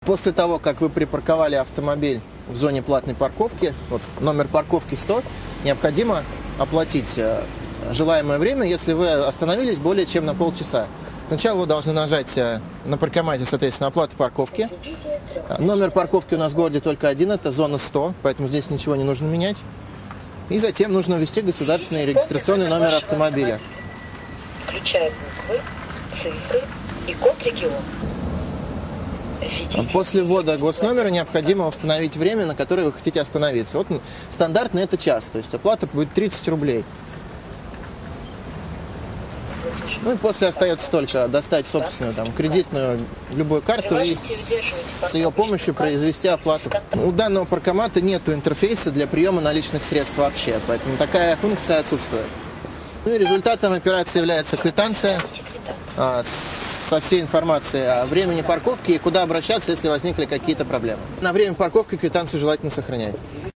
После того, как вы припарковали автомобиль в зоне платной парковки, вот номер парковки 100, необходимо оплатить желаемое время, если вы остановились более чем на полчаса. Сначала вы должны нажать на паркомате, соответственно, оплату парковки. Номер парковки у нас в городе только один, это зона 100, поэтому здесь ничего не нужно менять. И затем нужно ввести государственный регистрационный номер автомобиля. Включая буквы, цифры и код региона. После ввода госномера необходимо установить время, на которое вы хотите остановиться. Вот стандартно это час, то есть оплата будет 30 рублей. Ну и после остается только достать собственную кредитную любую карту и с ее помощью произвести оплату. У данного паркомата нет интерфейса для приема наличных средств вообще, поэтому такая функция отсутствует. Ну и результатом операции является квитанция со всей информацией о времени парковки и куда обращаться, если возникли какие-то проблемы. На время парковки квитанцию желательно сохранять.